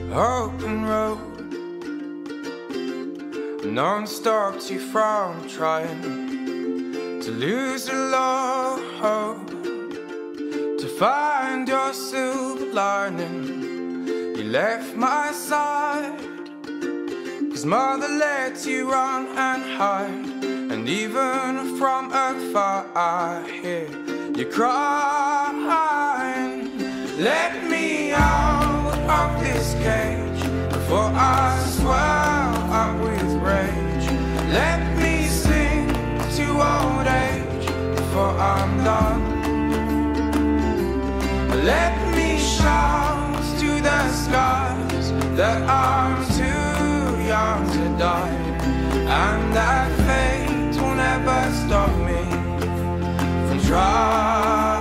open road, non-stop too from trying to lose the load, to find your silver lining. You left my side, 'cause mother let you run and hide, and even from afar I hear you crying. Let me out of this cage before I swell up with rage. Let me sing to old age before I'm done. Let me shout to the skies that I'm too young to die, and that fate will never stop me from trying.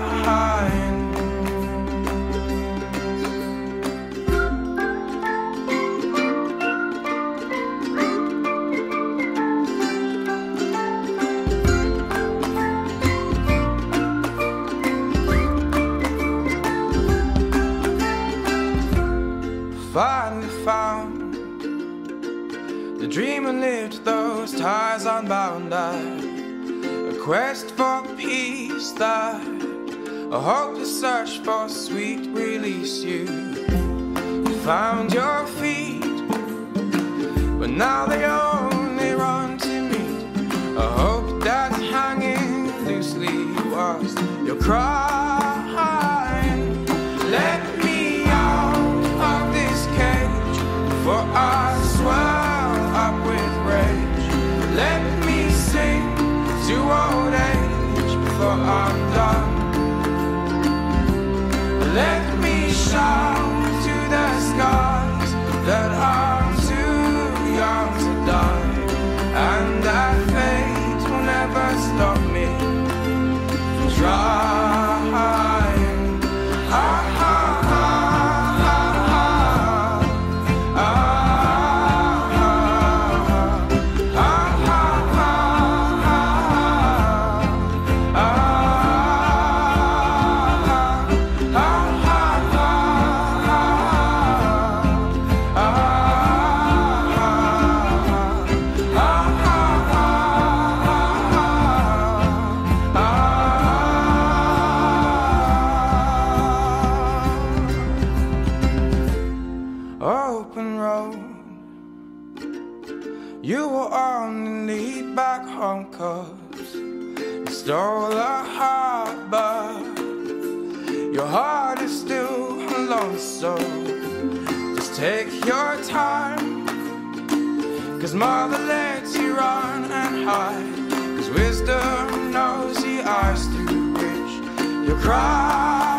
Finally found the dream and lived those ties unbound. A quest for peace that a hopeless search for sweet release. You found your feet, but now they only run to meet a hope that's hanging loosely was your crying. Let me out of this cage before I swell up with rage. Let me sing to old age before I'm done. Let me shout to the skies that I'm too young to die, and that fate will never stop me from trying. Open road, you will only lead back home, 'cause you stole a heart, but your heart is still alone. So just take your time, 'cause mother lets you run and hide, 'cause wisdom knows the eyes through which you cry.